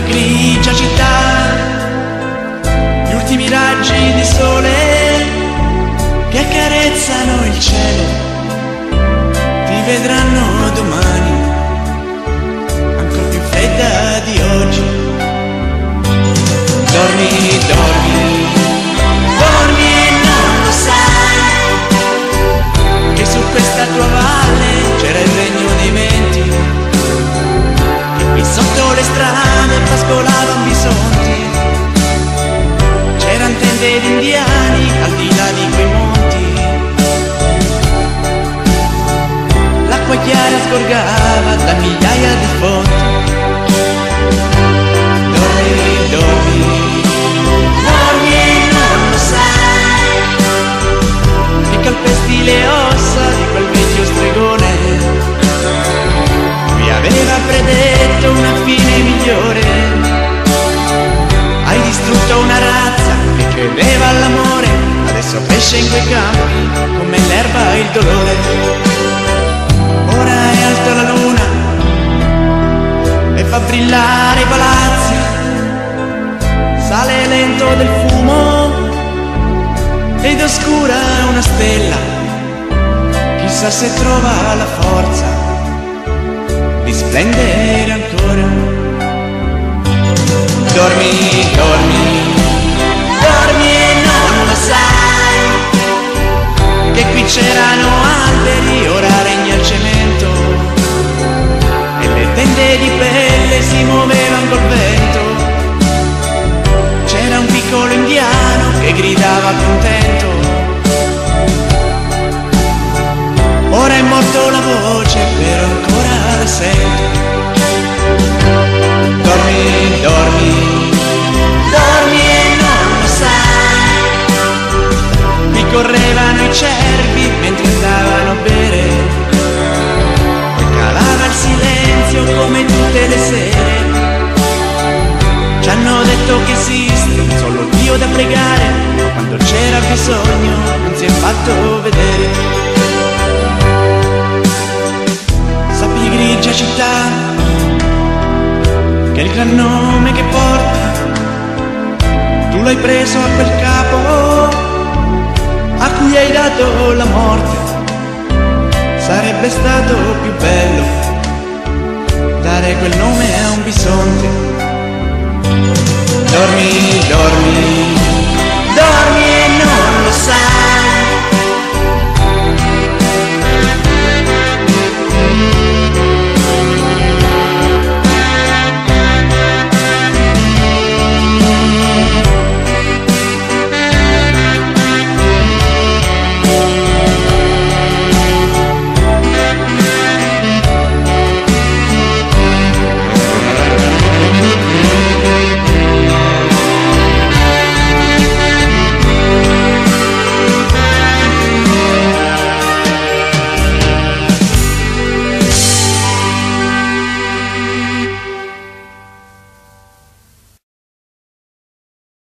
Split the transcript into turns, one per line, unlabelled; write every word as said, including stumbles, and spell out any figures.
grigia città, gli ultimi raggi di sole che accarezzano il cielo, ti vedranno domani, ancora più fredda di oggi. Dormi, dormi, dormi e non lo sai, che su questa tua valle c'era il regno dei venti, e qui sotto le strade pascolavano bisonti, c'eran tende di indiani al di là di quei monti, l'acqua chiara sgorgava da migliaia di fonti. Dormi, dormi, dormi e non lo sai, che calpesti le ossa di quel vecchio stregone, lui aveva predetto una fine migliore. Hai distrutto una razza che credeva all'amore, adesso cresce in quei campi come l'erba e il dolore. Ora è alta la luna e fa brillare i palazzi, sale lento del fumo ed oscura una stella, chissà se trova la forza di splendere ancora. Dormi, dormi, dormi e non lo sai, che qui c'erano alberi, ora regna il cemento, e le tende di pelle si muovevano col vento. C'era un piccolo indiano che gridava contento, ora è morto la voce, però ancora la sento. Dormi, dormi, dormi e non lo sai, qui correvano i cervi mentre andavano a bere, poi calava il silenzio come tutte le sere. Ci hanno detto che esiste un solo Dio da pregare, quando c'era bisogno non si è fatto vedere. Sappi grigia città, che il gran nome che porta tu l'hai preso a quel capo a cui hai dato la morte. Sarebbe stato più bello dare quel nome a un bisonte. Dormi, dormi,